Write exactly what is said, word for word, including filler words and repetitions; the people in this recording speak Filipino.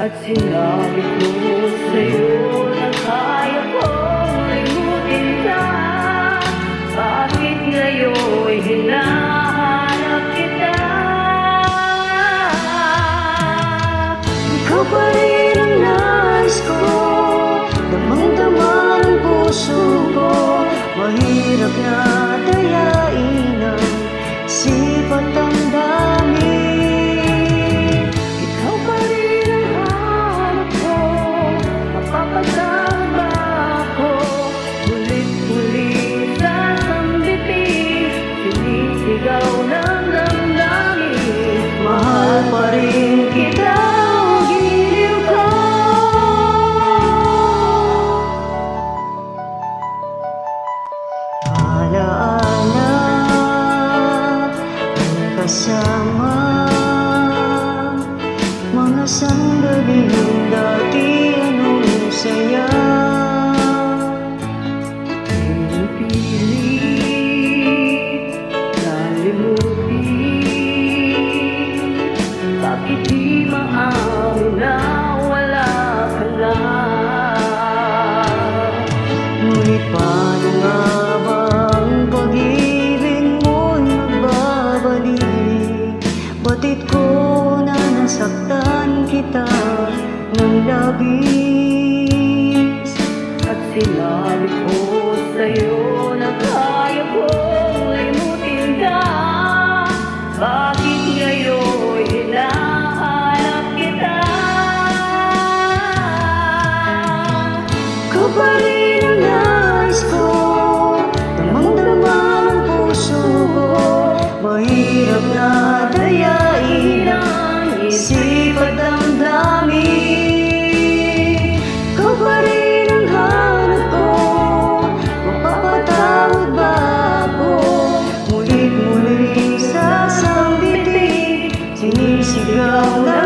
At sinabi ko sa'yo na kaya kong limutin ka. Bakit ngayon'y hinahanap kita? Ikaw pa rin ang nais ko, damang-dama ang puso ko. Mahirap na dayain ang sipat ang dami. Ikaw pa rin ang hanap ko, mapapatawad ba ako? Ulit-ulit sa sambitin, sinisigaw ng damdamin. Mahal pa rin kita, o giliw ka. Alaala ang kasama, mga sandalin dati anong saya. Pinipilit na limutin, bakit di maamin na wala ka na? Ngunit paano nga ba ang pag-ibig mo'y magbabalik? Batid ko na nasaktan kita ng labis. At sinabi ko sa'yo na kaya kong limutin ka. Bakit ngayon'y hinahanap kita? Ikaw pa rin ang nais ko, damang-dama ang puso ko. Mahirap na dayain ang isip at damdamin. Ikaw pa rin ang hanap ko, mapapatawad ba ako? Mulit-muli sa sambitin, sinisigaw na